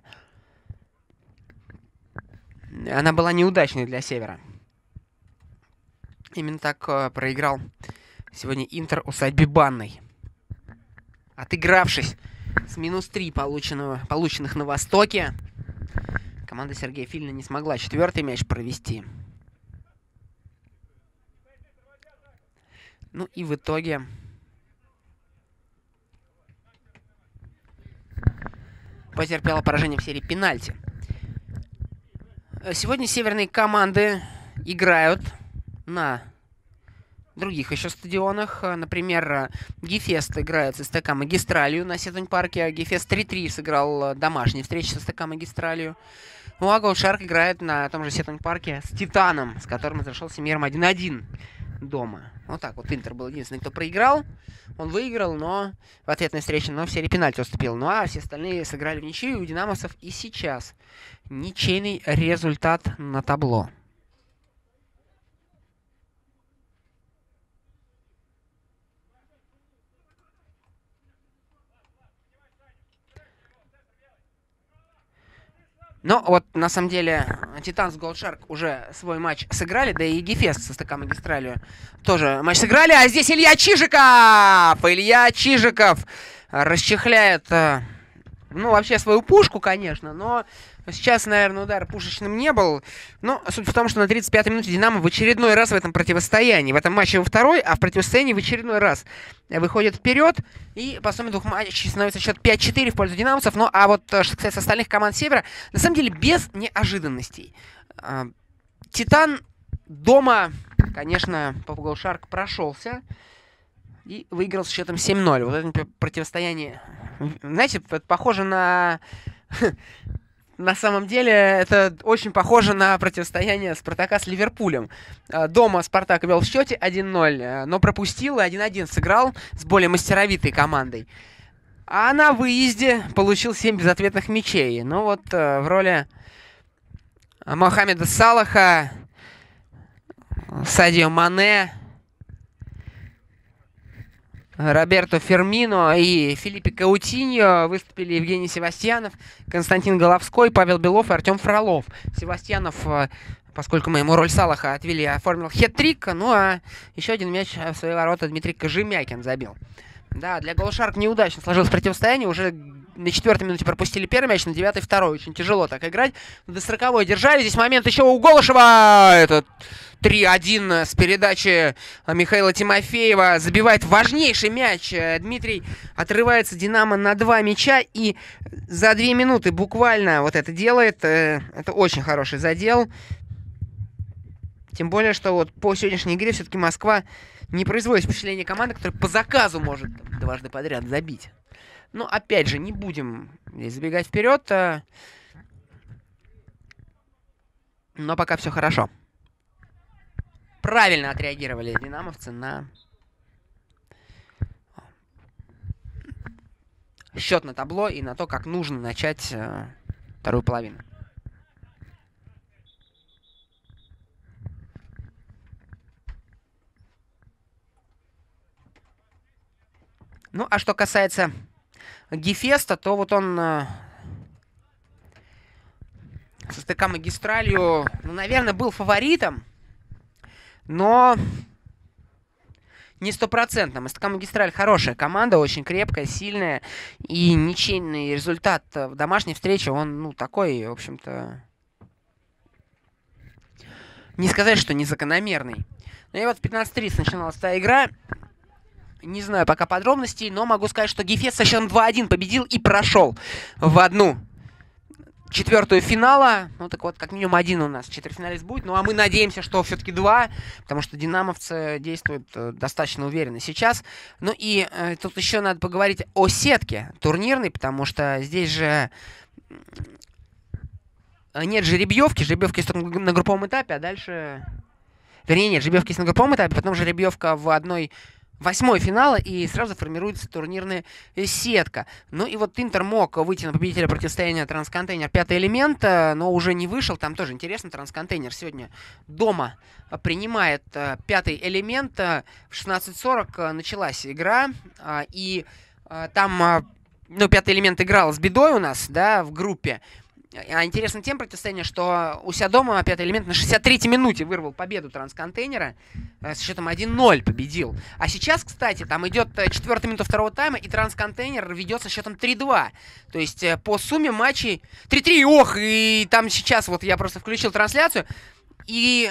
Она была неудачной для Севера. Именно так проиграл сегодня Интер усадьбе Банной. Отыгравшись с -3 полученных на Востоке, команда Сергея Филина не смогла 4-й мяч провести. Ну и в итоге потерпела поражение в серии пенальти. Сегодня северные команды играют на других еще стадионах. Например, Гефест играет с СТК Магистралью на Сетунь-парке. Гефест 3-3 сыграл домашние встречи с СТК Магистралью. Ну а Голдшарк играет на том же Сетунь-парке с Титаном, с которым разошелся миром 1-1 дома. Вот так вот Интер был единственный, кто проиграл. Он выиграл, но в ответной встрече, но в серии пенальти уступил. Ну а все остальные сыграли в ничью у динамовцев. И сейчас ничейный результат на табло. Но вот на самом деле Титан с Голдшарк уже свой матч сыграли, да и Гефест со СТК Магистралью тоже матч сыграли. А здесь Илья Чижиков! Илья Чижиков расчехляет, ну, вообще свою пушку, конечно, но сейчас, наверное, удар пушечным не был. Но суть в том, что на 35-й минуте Динамо в очередной раз в этом противостоянии, в этом матче во второй, а в противостоянии в очередной раз выходит вперед. И по сумме двух матчей становится счет 5-4 в пользу динамовцев. Ну, а вот что касается остальных команд Севера, на самом деле без неожиданностей. Титан дома, конечно, по Голдшарк прошелся и выиграл с счетом 7-0. Вот это противостояние, знаете, похоже на... На самом деле, это очень похоже на противостояние Спартака с Ливерпулем. Дома Спартак вел в счете 1-0, но пропустил и 1-1 сыграл с более мастеровитой командой. А на выезде получил 7 безответных мячей. Ну вот, в роли Мохаммеда Салаха, Садио Мане, Роберто Фермино и Филиппе Каутиньо выступили Евгений Севастьянов, Константин Головской, Павел Белов и Артем Фролов. Севастьянов, поскольку мы ему роль Салаха отвели, оформил хет-трик, ну а еще один мяч в свои ворота Дмитрий Кожемякин забил. Да, для Голдшарк неудачно сложилось противостояние. Уже на 4-й минуте пропустили первый мяч, на 9-й второй. Очень тяжело так играть. До 40-й держали. Здесь момент еще у Голышева. Это 3-1 с передачи Михаила Тимофеева. Забивает важнейший мяч. Дмитрий отрывается Динамо на 2 мяча. И за 2 минуты буквально вот это делает. Это очень хороший задел. Тем более, что вот по сегодняшней игре все-таки Москва не производит впечатление команды, которая по заказу может дважды подряд забить. Но опять же, не будем здесь забегать вперед. Но пока все хорошо. Правильно отреагировали динамовцы на счет на табло и на то, как нужно начать вторую половину. Ну, а что касается Гефеста, то вот он со СТК Магистралью, ну, наверное, был фаворитом, но не стопроцентным. СТК Магистраль хорошая команда, очень крепкая, сильная, и ничейный результат в домашней встрече, он, ну, такой, в общем-то, не сказать, что незакономерный. Ну и вот в 15:30 начиналась та игра. Не знаю пока подробностей, но могу сказать, что Гефест со счетом 2-1 победил и прошел в 1/4 четвертую финала. Ну так вот, как минимум один у нас четвертьфиналист будет. Ну а мы надеемся, что все-таки два, потому что динамовцы действуют достаточно уверенно сейчас. Ну и тут еще надо поговорить о сетке турнирной, потому что здесь же нет жеребьевки. Жеребьевки есть только на групповом этапе, а дальше... Вернее, нет, жеребьевки есть на групповом этапе, потом жеребьевка в 1/8 финала, и сразу формируется турнирная сетка. Ну и вот Интер мог выйти на победителя противостояния Трансконтейнер пятый элемент, но уже не вышел. Там тоже интересно, Трансконтейнер сегодня дома принимает пятый элемент. В 16:40 началась игра, и там, ну, пятый элемент играл с бедой у нас, да, в группе. А интересно тем противостояние, что у себя дома пятый элемент на 63-й минуте вырвал победу Трансконтейнера. С счетом 1-0 победил. А сейчас, кстати, там идет 4-я минута второго тайма, и Трансконтейнер ведет со счетом 3-2. То есть по сумме матчей 3-3. Ох, и там сейчас вот я просто включил трансляцию. И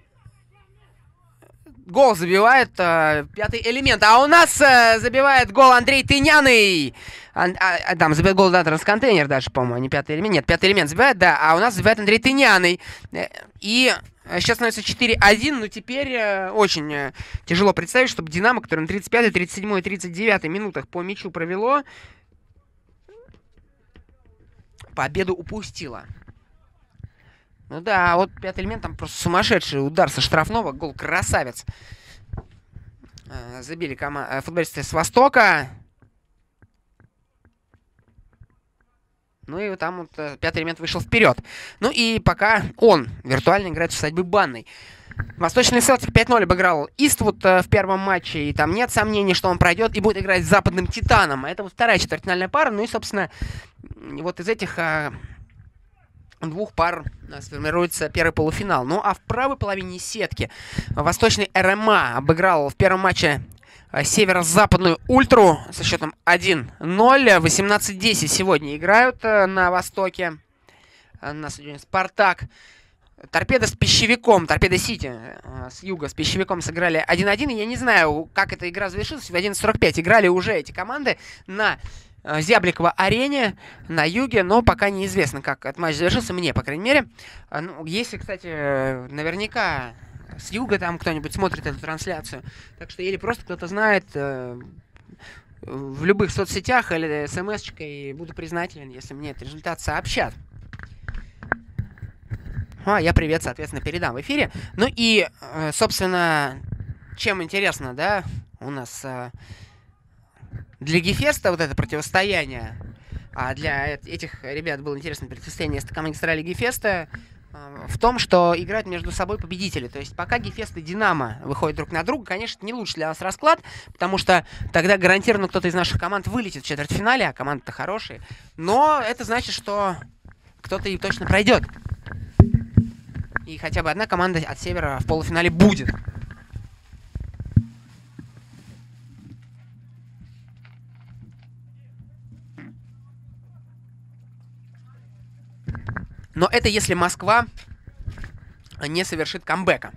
гол забивает пятый элемент. А у нас забивает гол Андрей Тыняный. Там забивает гол, да, Трансконтейнер даже, по-моему, а не пятый элемент. Нет, пятый элемент забивает, да. А у нас забивает Андрей Тыняный. И сейчас становится 4-1. Но теперь очень тяжело представить, чтобы Динамо, которое на 35-й, 37-й, 39-й минутах по мячу провело, победу упустило. Ну да, вот пятый элемент, там просто сумасшедший удар со штрафного. Гол красавец. Забили футболисты с Востока. Ну и там вот пятый элемент вышел вперед. Ну и пока он виртуально играет в усадьбе Банной. Восточный Селтик 5-0 обыграл Иствуд в первом матче. И там нет сомнений, что он пройдет и будет играть с Западным Титаном. Это вот вторая четвертьфинальная пара. Ну и, собственно, вот из этих двух пар сформируется первый полуфинал. Ну а в правой половине сетки Восточный РМА обыграл в первом матче Северо-Западную Ультру со счетом 1-0. 18-10 сегодня играют на Востоке. На стадионе Спартак. Торпедо с Пищевиком, Торпедо Сити с юга с Пищевиком сыграли 1-1. И я не знаю, как эта игра завершилась. В 11:45 играли уже эти команды на Зябликово арене на юге, но пока неизвестно, как этот матч завершился, мне, по крайней мере. Ну, если, кстати, наверняка с юга там кто-нибудь смотрит эту трансляцию, так что или просто кто-то знает в любых соцсетях или смс-чкой, буду признателен, если мне этот результат сообщат. А я привет, соответственно, передам в эфире. Ну и, собственно, чем интересно, да, у нас для Гефеста вот это противостояние, а для этих ребят было интересное противостояние с командой Австралии Гефеста в том, что играют между собой победители. То есть пока Гефест и Динамо выходят друг на друга, конечно, не лучше для нас расклад, потому что тогда гарантированно кто-то из наших команд вылетит в четвертьфинале, а команды-то хорошие. Но это значит, что кто-то и точно пройдет. И хотя бы одна команда от Севера в полуфинале будет. Но это если Москва не совершит камбэка.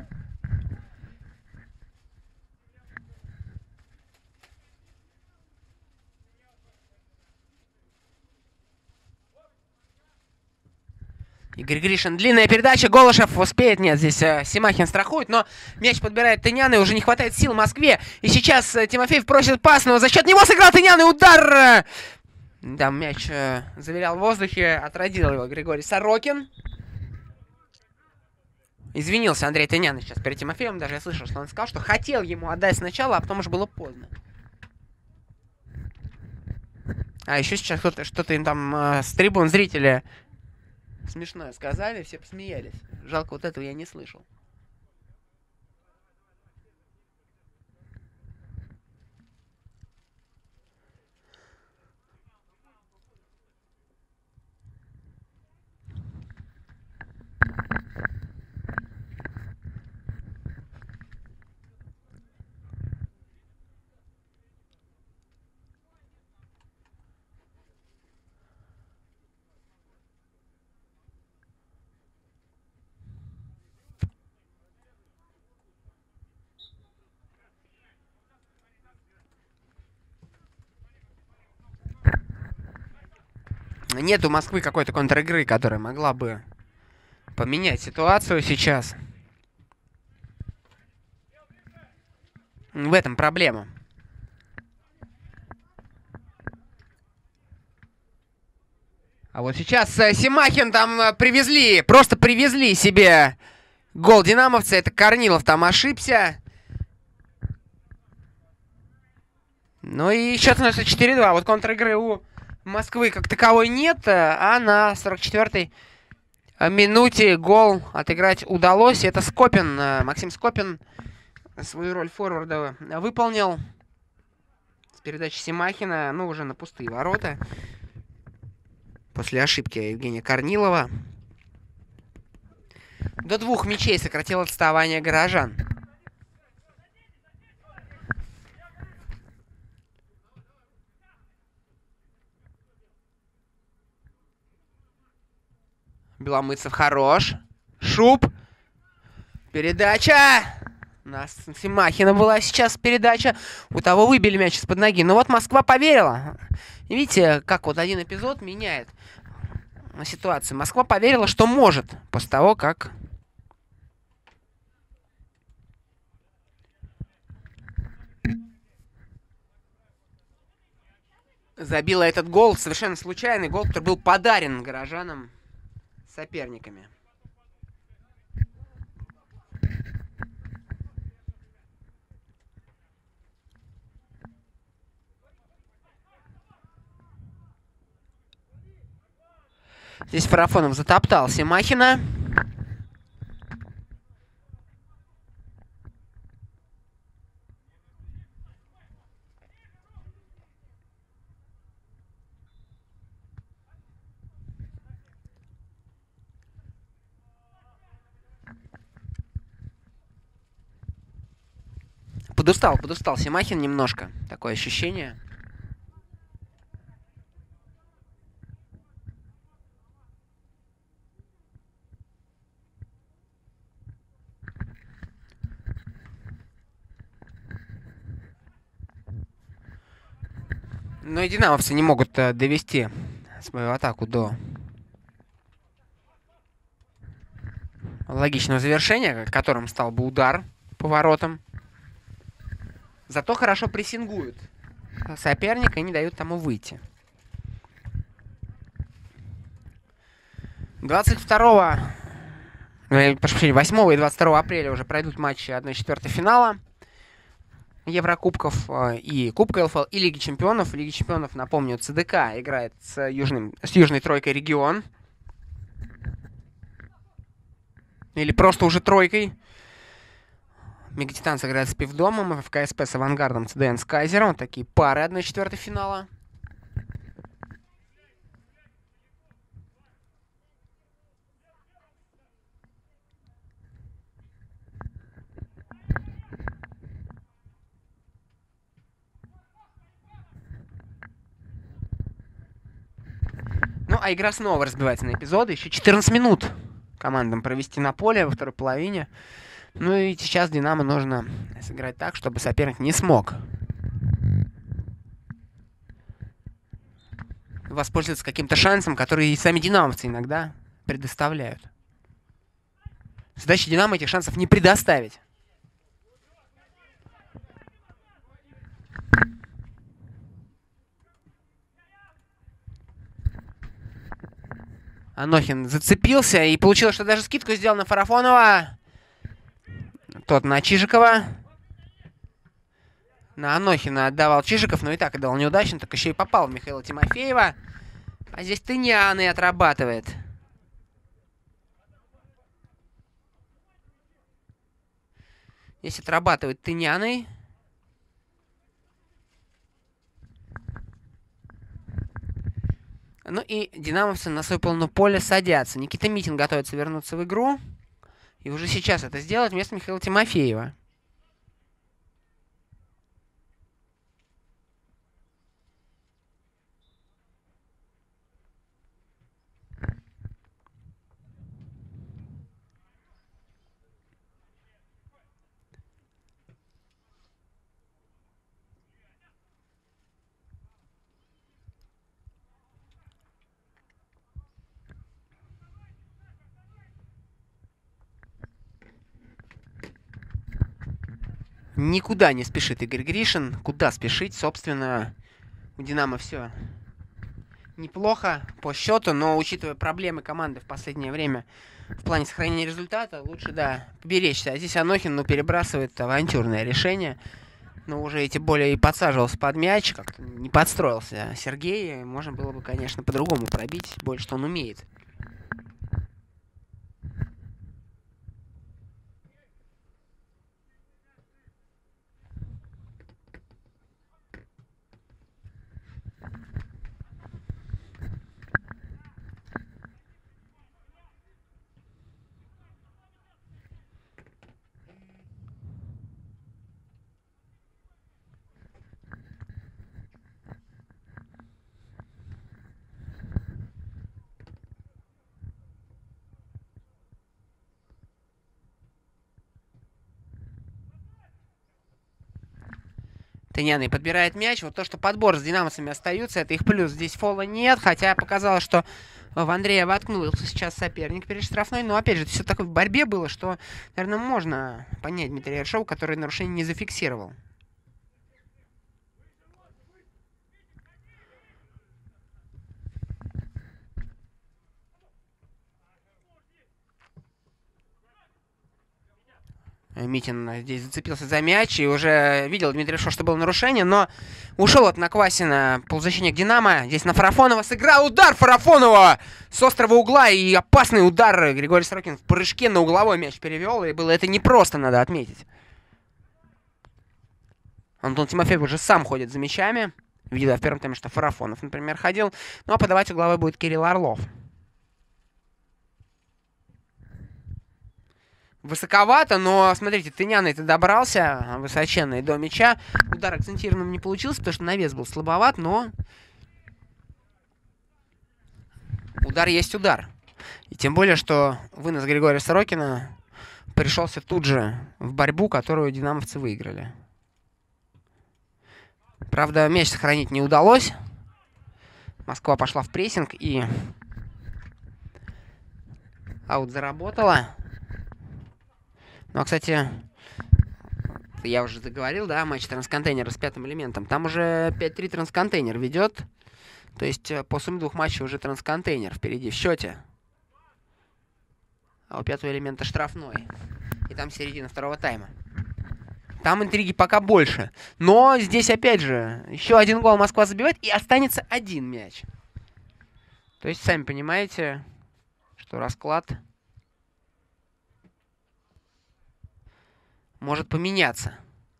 Игорь Гришин. Длинная передача. Голышев успеет. Нет, здесь Симахин страхует. Но мяч подбирает Тыняный. Уже не хватает сил Москве. И сейчас Тимофеев просит пас, но за счет него сыграл Тыняный. Удар! Да, мяч завилял в воздухе. Отродил его Григорий Сорокин. Извинился Андрей Тыняный сейчас перед Тимофеевым. Даже я слышал, что он сказал, что хотел ему отдать сначала, а потом уже было поздно. А еще сейчас кто-то что-то им там с трибун зрители смешное сказали, все посмеялись. Жалко, вот этого я не слышал. Нет у Москвы какой-то контр-игры, которая могла бы поменять ситуацию сейчас. В этом проблема. А вот сейчас Семахин там просто привезли себе гол динамовца. Это Корнилов там ошибся. Ну и счет становится 4-2. Вот контр-игры у Москвы как таковой нет, а на 44-й минуте гол отыграть удалось. Это Скопин, Максим Скопин свою роль форварда выполнил. С передачи Семахина, ну, уже на пустые ворота. После ошибки Евгения Корнилова. До 2 мячей сократил отставание горожан. Беломыцев хорош. Шуб. Передача. У нас Семахина была сейчас передача. У того выбили мяч из-под ноги. Но вот Москва поверила. И видите, как вот один эпизод меняет ситуацию. Москва поверила, что может. После того, как забила этот гол. Совершенно случайный гол, который был подарен горожанам соперниками. Здесь Фарафонов затоптал Семахина. Подустал Семахин немножко. Такое ощущение. Но и динамовцы не могут довести свою атаку до логичного завершения, которым стал бы удар по воротам. Зато хорошо прессингуют соперника и не дают тому выйти. 8 и 22 апреля уже пройдут матчи 1/4 финала Еврокубков и Кубка ЛФЛ и Лиги Чемпионов. В Лиге Чемпионов, напомню, ЦДК играет с Южной тройкой «Регион». Или просто уже тройкой. Мегатитан сыграет с Пивдомом, ФКСП с Авангардом, ЦДН с Кайзером. Вот такие пары 1/4 финала. Ну, а игра снова разбивается на эпизоды. Еще 14 минут командам провести на поле во второй половине. Ну и сейчас Динамо нужно сыграть так, чтобы соперник не смог воспользоваться каким-то шансом, который и сами динамовцы иногда предоставляют. Задача Динамо этих шансов не предоставить. Анохин зацепился, и получилось, что даже скидку сделал на Фарафонова. Тот на Чижикова. На Анохина отдавал Чижиков, но и так отдал неудачно, так еще и попал в Михаила Тимофеева. А здесь Тыняный отрабатывает. Здесь отрабатывает Тыняный. Ну и динамовцы на свою полную поле садятся. Никита Митин готовится вернуться в игру. И уже сейчас это сделать вместо Михаила Тимофеева. Никуда не спешит Игорь Гришин. Куда спешить, собственно, у «Динамо» все неплохо по счету, но учитывая проблемы команды в последнее время в плане сохранения результата, лучше, да, поберечься. А здесь Анохин, ну, перебрасывает авантюрное решение. Но уже и тем более и подсаживался под мяч, как-то не подстроился Сергей. Можно было бы, конечно, по-другому пробить, больше что он умеет. Тыняный подбирает мяч. Вот то, что подбор с динамовцами остаются, это их плюс. Здесь фола нет, хотя показалось, что в Андрея воткнулся сейчас соперник перед штрафной. Но, опять же, это все такое в борьбе было, что, наверное, можно понять Дмитрия Ершова, который нарушение не зафиксировал. Митин здесь зацепился за мяч и уже видел Дмитрий Ершов, что было нарушение, но ушел от Наквасина полузащитник «Динамо». Здесь на Фарафонова сыграл удар Фарафонова с острого угла, и опасный удар Григорий Сорокин в прыжке на угловой мяч перевел, и было это непросто, надо отметить. Антон Тимофеев уже сам ходит за мячами. Видел я в первом тайме, что Фарафонов, например, ходил. Ну а подавать угловой будет Кирилл Орлов. Высоковато, но, смотрите, Тыняный-то добрался высоченный до мяча. Удар акцентированным не получился, потому что навес был слабоват, но удар есть удар. И тем более, что вынос Григория Сорокина пришелся тут же в борьбу, которую динамовцы выиграли. Правда, мяч сохранить не удалось. Москва пошла в прессинг и аут заработала. Ну, а, кстати, я уже заговорил, да, матч Трансконтейнера с пятым элементом. Там уже 5-3 Трансконтейнер ведет. То есть по сумме двух матчей уже Трансконтейнер впереди в счете. А у пятого элемента штрафной. И там середина второго тайма. Там интриги пока больше. Но здесь, опять же, еще один гол Москва забивает, и останется один мяч. То есть, сами понимаете, что расклад может поменяться.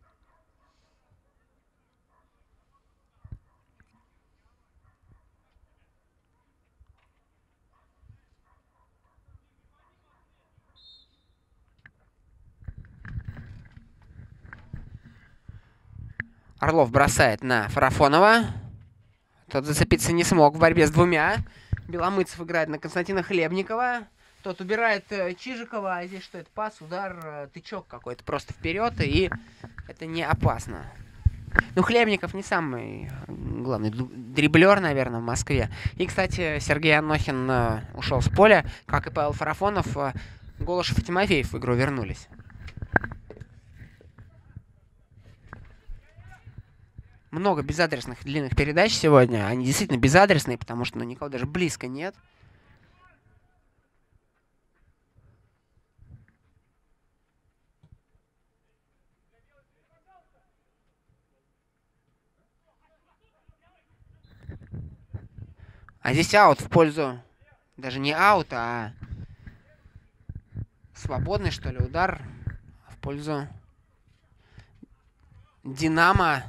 Орлов бросает на Фарафонова. Тот зацепиться не смог в борьбе с двумя. Беломыцев играет на Константина Хлебникова. Тот убирает Чижикова. А здесь что это? Пас, удар, тычок какой-то просто вперед. И это не опасно. Ну, Хлебников не самый главный дриблер, наверное, в Москве. И, кстати, Сергей Анохин ушел с поля, как и Павел Фарафонов. Голышев и Тимофеев в игру вернулись. Много безадресных длинных передач сегодня. Они действительно безадресные, потому что никого даже близко нет. А здесь аут в пользу... Даже не аут, а свободный, что ли, удар в пользу Динамо.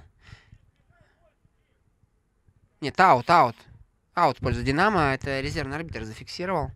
Нет, аут. Аут в пользу Динамо. Это резервный арбитр зафиксировал.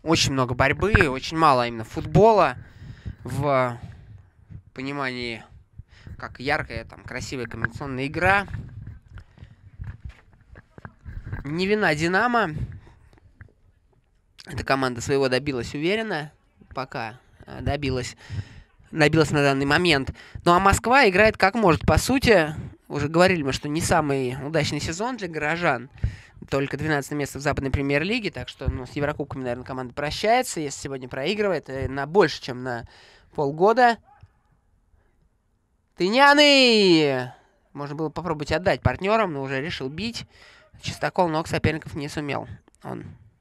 Очень много борьбы, очень мало именно футбола в понимании, как яркая, там, красивая комбинационная игра. Не вина «Динамо». Эта команда своего добилась уверенно. Пока добилась на данный момент. Ну а Москва играет как может. По сути, уже говорили мы, что не самый удачный сезон для горожан. Только 12 место в западной премьер-лиге. Так что с Еврокубками, наверное, команда прощается. Если сегодня проигрывает, на больше, чем на полгода. Тыняны! Можно было попробовать отдать партнерам, но уже решил бить. Чистокол ног соперников не сумел. Он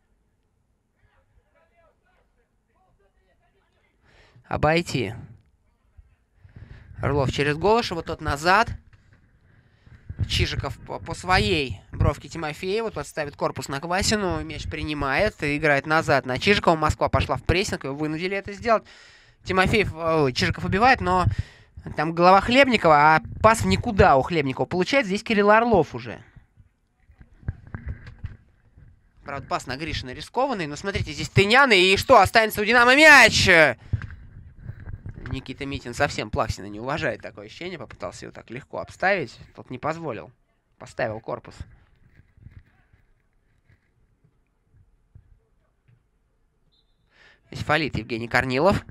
обойти. Орлов через Голышева, тот назад. Чижиков по своей бровке Тимофеева. Тот ставит корпус на Квасину. Мяч принимает и играет назад на Чижикова. Москва пошла в прессинг. Его вынудили это сделать. Чижиков убивает, но там голова Хлебникова, а пас в никуда у Хлебникова. Получается, здесь Кирилл Орлов уже. Правда, пас на Гришина рискованный. Но смотрите, здесь Тыняны. И что, останется у «Динамо» мяч? Никита Митин совсем Плаксина не уважает, такое ощущение. Попытался его так легко обставить. Тот не позволил. Поставил корпус. Здесь фалит Евгений Корнилов.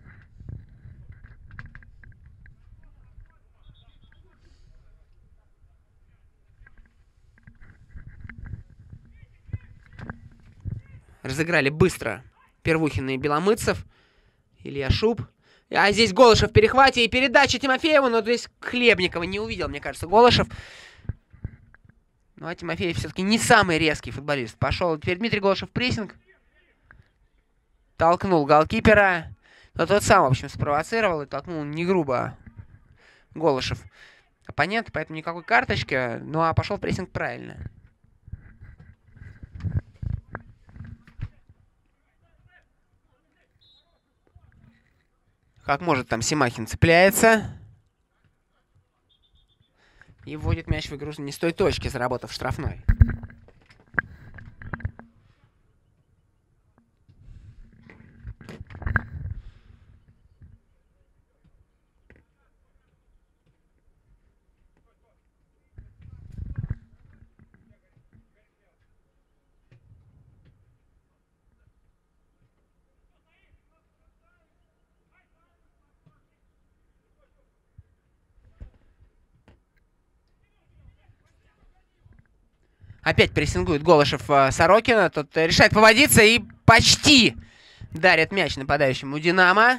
Разыграли быстро Первухин и Беломыцев. Илья Шуб. А здесь Голышев в перехвате и передача Тимофееву, но здесь Хлебникова не увидел, мне кажется, Голышев. Ну а Тимофеев все-таки не самый резкий футболист. Пошел теперь Дмитрий Голышев в прессинг. Толкнул голкипера. Но тот сам, в общем, спровоцировал и толкнул не грубо Голышев оппонент, поэтому никакой карточки. Ну а пошел в прессинг правильно. Как может, там Семахин цепляется. И вводит мяч в игру не с той точки, заработав штрафной. Опять прессингует Голышев Сорокина. Тот решает поводиться и почти дарит мяч нападающему «Динамо».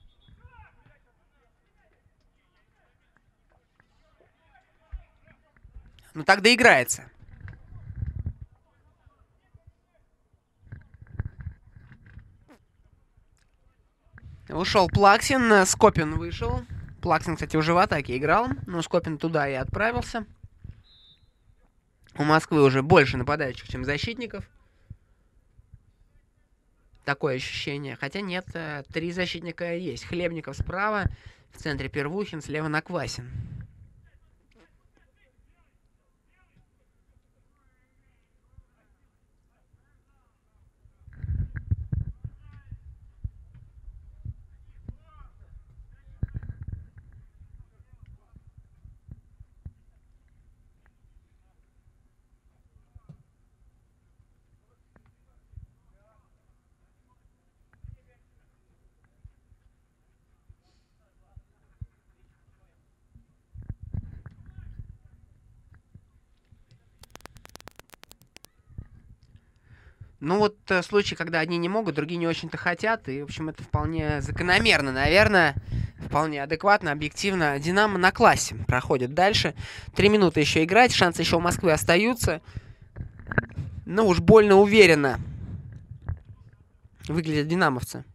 Ну так доиграется. Ушел Плаксин, Скопин вышел. Плаксин, кстати, уже в атаке играл, но Скопин туда и отправился. У Москвы уже больше нападающих, чем защитников. Такое ощущение. Хотя нет, 3 защитника есть. Хлебников справа, в центре Первухин, слева Наквасин. Ну вот случай, когда одни не могут, другие не очень-то хотят. И, в общем, это вполне закономерно, наверное. Вполне адекватно, объективно. «Динамо» на классе проходит дальше. 3 минуты еще играть. Шансы еще у Москвы остаются. Но уж больно уверенно выглядят динамовцы.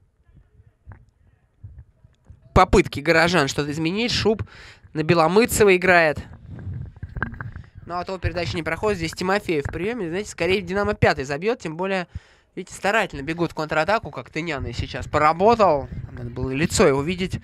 Попытки горожан что-то изменить. Шуб на Беломыцева играет. Ну, а то передача не проходит. Здесь Тимофеев в приеме. Знаете, скорее «Динамо» 5-й забьет. Тем более, видите, старательно бегут в контратаку, как Тыняны сейчас поработал. Надо было лицо его видеть.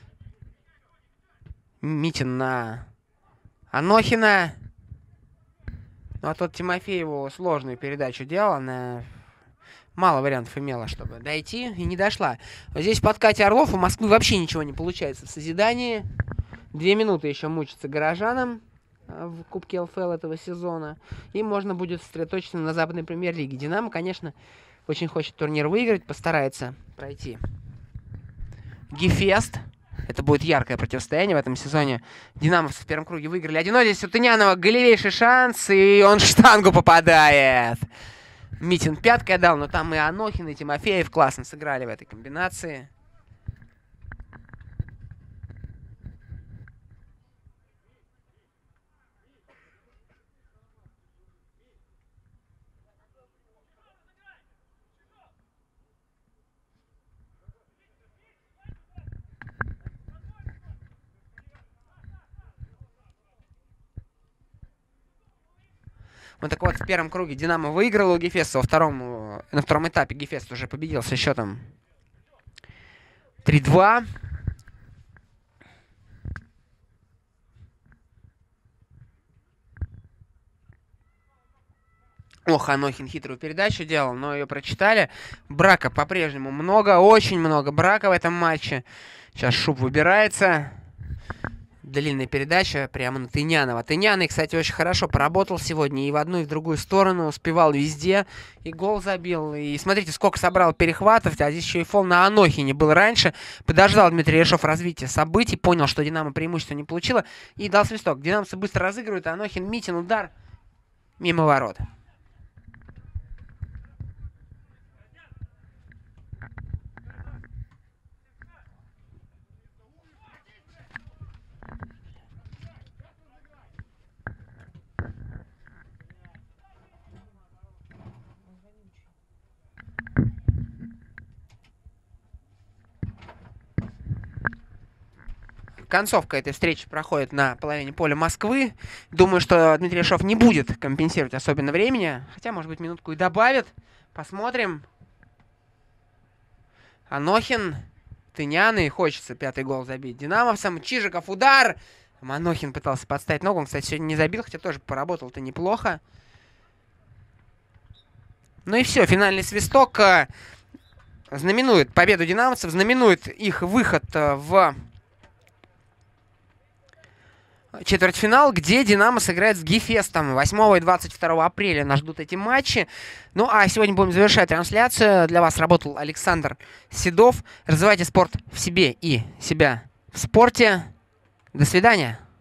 Митин на Анохина. Ну, а тот Тимофееву сложную передачу делал. Она мало вариантов имела, чтобы дойти, и не дошла. Вот здесь в подкате Орлов у Москвы вообще ничего не получается в созидании. 2 минуты еще мучиться горожанам в Кубке ЛФЛ этого сезона. И можно будет сосредоточиться на западной премьер-лиге. Динамо, конечно, очень хочет турнир выиграть, постарается пройти Гефест. Это будет яркое противостояние в этом сезоне. Динамовцы в первом круге выиграли 1-0. Здесь у Тынянова голевейший шанс, и он в штангу попадает. Митин пяткой дал, но там и Анохин, и Тимофеев классно сыграли в этой комбинации. Вот так вот, в первом круге Динамо выиграл у Гефеста, на втором этапе Гефест уже победил со счетом 3-2. Ох, Анохин хитрую передачу делал, но ее прочитали. Брака по-прежнему много, очень много брака в этом матче. Сейчас Шуб выбирается. Длинная передача прямо на Тынянова. Тыняный, кстати, очень хорошо поработал сегодня и в одну, и в другую сторону. Успевал везде. И гол забил. И смотрите, сколько собрал перехватов. А здесь еще и фол на Анохине был раньше. Подождал Дмитрий Решов развития событий. Понял, что Динамо преимущество не получило. И дал свисток. Динамовцы быстро разыгрывают. А Анохин, Митин, удар мимо ворот. Концовка этой встречи проходит на половине поля Москвы. Думаю, что Дмитрий Решов не будет компенсировать особенно времени. Хотя, может быть, минутку и добавит. Посмотрим. Анохин, Тыняный. Хочется 5-й гол забить динамовцам. Чижиков удар. Анохин пытался подставить ногу. Он, кстати, сегодня не забил, хотя тоже поработал-то неплохо. Ну и все. Финальный свисток знаменует победу динамовцев. Знаменует их выход в четвертьфинал, где Динамо сыграет с Гефестом 8 и 22 апреля. Нас ждут эти матчи. Ну, а сегодня будем завершать трансляцию. Для вас работал Александр Седов. Развивайте спорт в себе и себя в спорте. До свидания.